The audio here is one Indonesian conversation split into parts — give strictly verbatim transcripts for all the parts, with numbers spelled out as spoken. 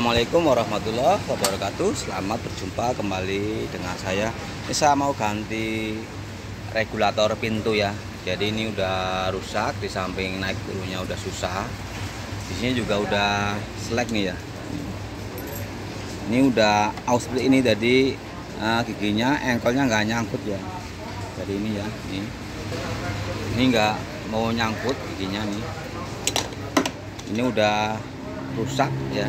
Assalamualaikum warahmatullahi wabarakatuh. Selamat berjumpa kembali dengan saya. Ini saya mau ganti regulator pintu ya. Jadi ini udah rusak, di samping naik turunnya udah susah. Di sini juga udah selek nih ya. Ini udah aus ini, jadi nah, giginya engkolnya nggak nyangkut ya. Jadi ini ya, ini ini nggak mau nyangkut giginya nih. Ini udah rusak ya.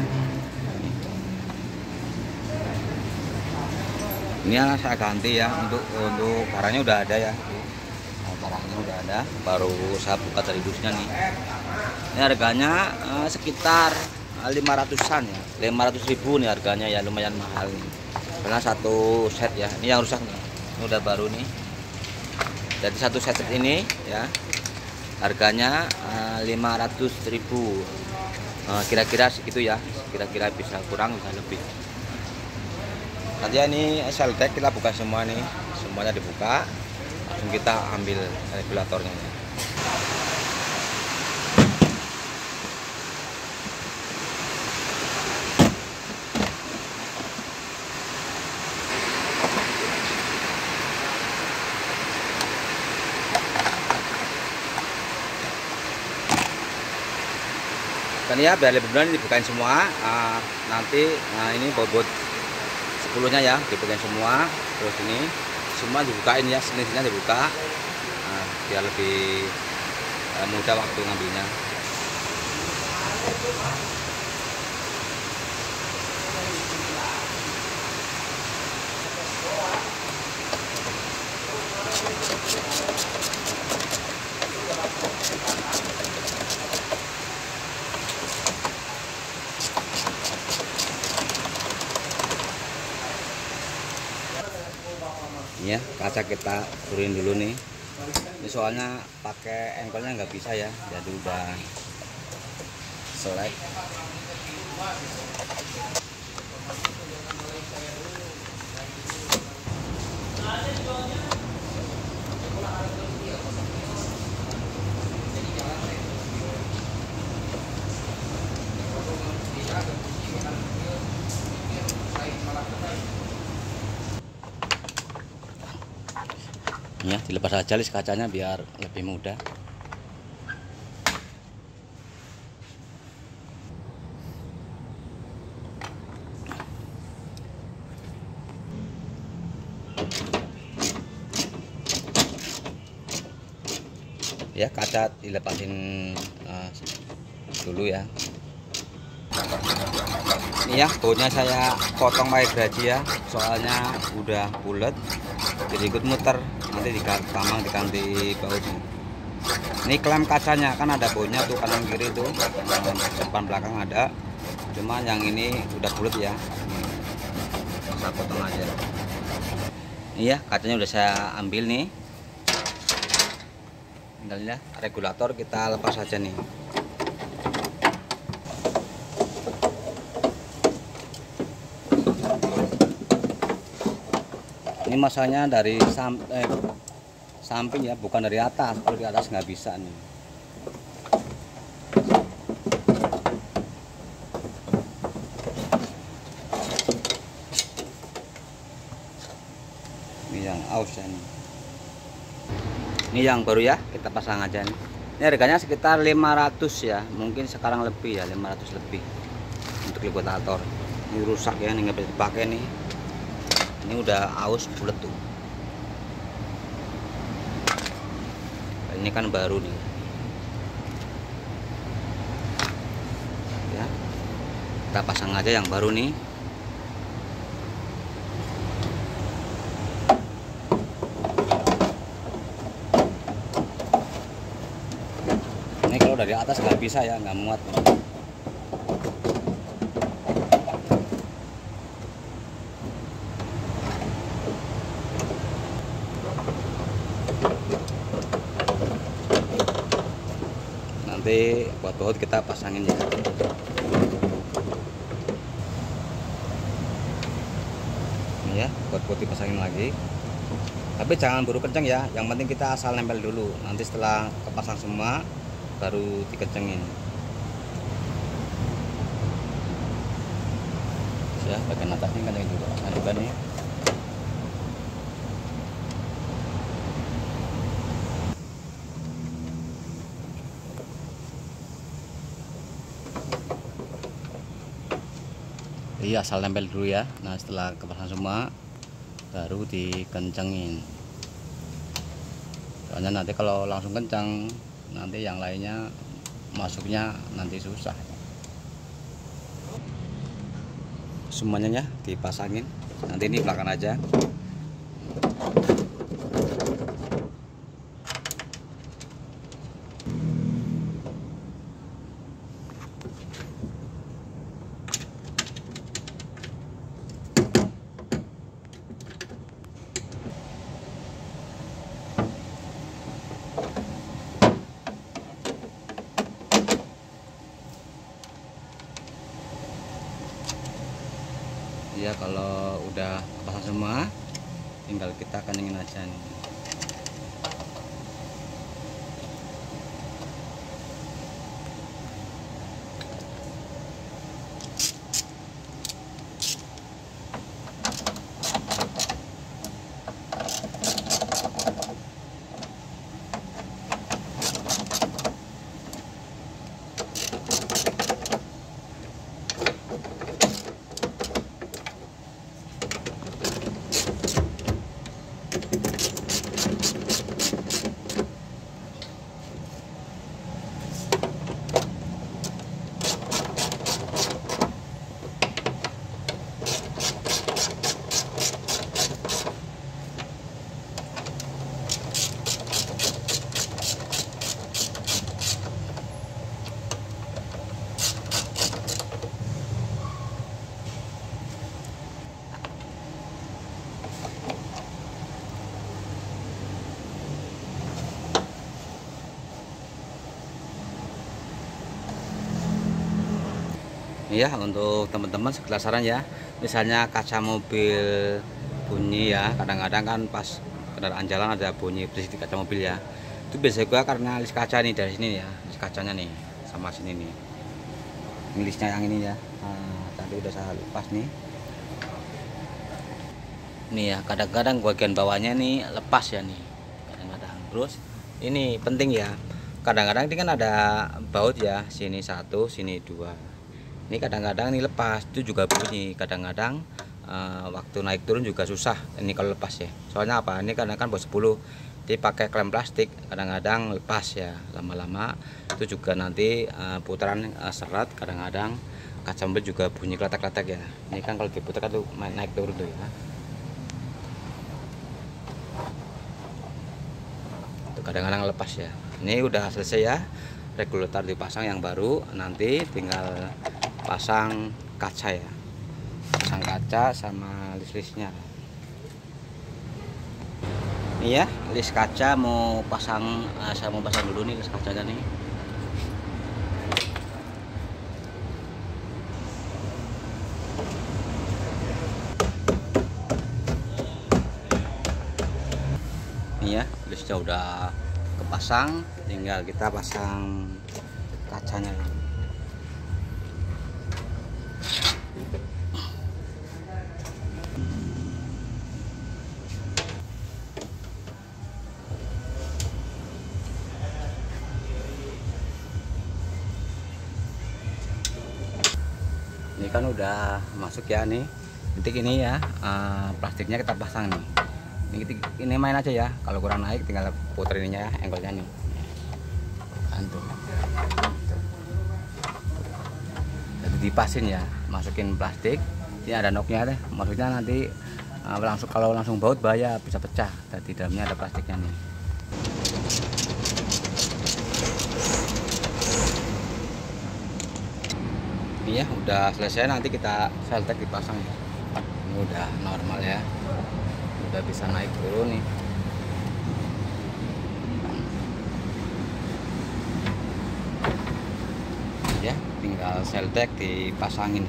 Ini saya ganti ya, untuk untuk barangnya udah ada ya. Nah, barangnya udah ada, baru saya buka dari dusnya nih. Ini harganya eh, sekitar lima ratusan ya, lima ratus ribu nih harganya ya, lumayan mahal nih. Karena satu set ya, ini yang rusak nih, ini udah baru nih. Jadi satu set ini ya, harganya eh, lima ratus ribu. Kira-kira segitu ya, kira-kira bisa kurang bisa lebih. Nanti ini seldek kita buka semua nih, semuanya dibuka, langsung kita ambil regulatornya. Dan ya biar lebih mudah dibukain semua. Nah, nanti nah ini bobot sepuluhnya ya dibukain semua, terus ini semua dibukain ya, senisnya dibuka, nah, biar lebih uh, mudah waktu ngambilnya. Ya, kaca kita turunin dulu nih. Ini soalnya pakai engkolnya nggak bisa ya, jadi udah selek. Ya, dilepas aja list kacanya biar lebih mudah. Ya, kaca dilepasin uh, dulu ya. Ini ya, bautnya saya potong pakai gergaji ya, soalnya udah bulat, jadi ikut muter. Nanti digampang diganti bautnya. Ini klem kacanya kan ada bautnya tuh, kanan kiri tuh, depan belakang ada. Cuma yang ini udah bulat ya. Saya potong aja. Ini ya, kacanya udah saya ambil nih. Tinggal ya, regulator kita lepas aja nih. Ini masanya dari sam eh, samping ya, bukan dari atas. Kalau di atas nggak bisa nih. Ini yang aus ya nih. Ini yang baru ya, kita pasang aja nih. Ini harganya sekitar lima ratus ya, mungkin sekarang lebih ya, lima ratus lebih untuk regulator. Ini rusak ya, ini nggak bisa dipakai nih. Ini udah aus bulat tuh. Ini kan baru nih ya, kita pasang aja yang baru nih. Ini kalau dari atas nggak bisa ya, nggak muat nih. Nanti buat baut kita pasangin ya. Ini ya, buat baut dipasangin lagi. Tapi jangan buru kenceng ya, yang penting kita asal nempel dulu. Nanti setelah kepasang semua baru dikencengin. ya, bagian atas ini kan juga pasang juga nih. Iya, asal nempel dulu ya. Nah, setelah kepasang semua baru dikencengin. Soalnya nanti kalau langsung kencang, nanti yang lainnya masuknya nanti susah. Semuanya ya dipasangin. Nanti ini belakang aja. Ya, kalau udah pasang semua tinggal kita kencengin aja nih. Iya, untuk teman-teman sekilas saran ya, misalnya kaca mobil bunyi ya, kadang-kadang kan pas kendaraan jalan ada bunyi berisik di kaca mobil ya. Itu biasanya gua karena list kaca nih dari sini ya, list kacanya nih sama sini nih. Ini listnya yang ini ya. Nah, tadi udah saya lepas nih. Nih ya, kadang-kadang bagian bawahnya nih lepas ya nih. Kadang-kadang. Terus ini penting ya. Kadang-kadang ini kan ada baut ya, sini satu, sini dua. Ini kadang-kadang ini lepas, itu juga bunyi. Kadang-kadang uh, waktu naik turun juga susah ini kalau lepas ya. Soalnya apa? Ini kadang-kadang baut sepuluh, jadi pakai klem plastik kadang-kadang lepas ya. Lama-lama itu juga nanti uh, putaran uh, serat, kadang-kadang kaca mobil juga bunyi kletek-kletek ya. Ini kan kalau diputar kan tuh naik turun tuh ya. Itu kadang-kadang lepas ya. Ini udah selesai ya. Regulator dipasang yang baru, nanti tinggal pasang kaca ya, pasang kaca sama list-listnya. Ini ya, list kaca mau pasang, uh, saya mau pasang dulu nih list kacanya nih. Ini ya, listnya udah kepasang, tinggal kita pasang kacanya. Ini kan udah masuk ya nih. Titik ini ya, uh, plastiknya kita pasang nih. Ini, ini main aja ya. Kalau kurang naik tinggal putar ininya ya, angle-nya nih. Antum. Jadi dipasin ya, masukin plastik. Ini ada noknya deh. Maksudnya nanti uh, langsung kalau langsung baut bahaya, bisa pecah. Di dalamnya ada plastiknya nih. Ini ya udah selesai, nanti kita seltek dipasang ya. Ini udah normal ya, udah bisa naik turun nih. Ya tinggal seltek dipasangin.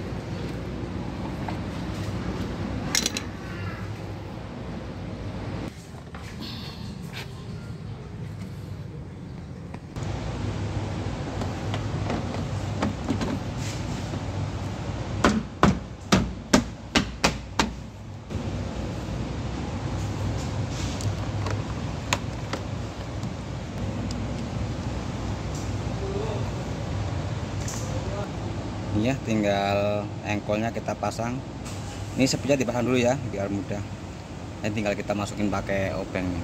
ini ya, tinggal engkolnya kita pasang. Ini sepinya dipasang dulu ya biar mudah. Dan tinggal kita masukin pakai obengnya.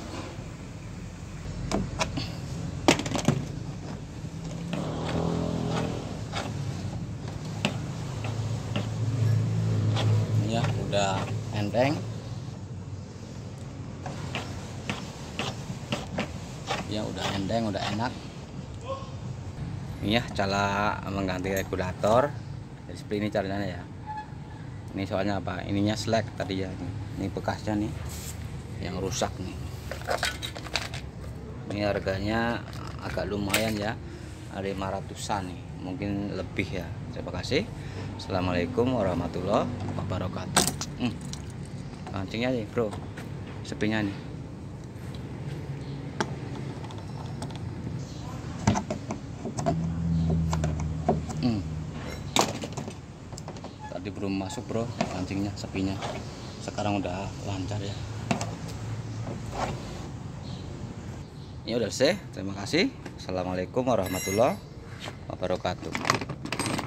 Ini ya udah enteng. Ya udah enteng, udah enak. Ini ya cara mengganti regulator. Jadi seperti ini caranya ya. Ini soalnya apa? Ininya slack tadi ya. Ini bekasnya nih yang rusak nih. Ini harganya agak lumayan ya, lima ratusan nih, mungkin lebih ya. Terima kasih. Assalamualaikum warahmatullahi wabarakatuh. Hmm. Kancingnya nih bro, sepinya nih. Hmm. Tadi belum masuk bro kancingnya, sepinya. Sekarang udah lancar ya. Ini udah selesai. Terima kasih. Assalamualaikum warahmatullahi wabarakatuh.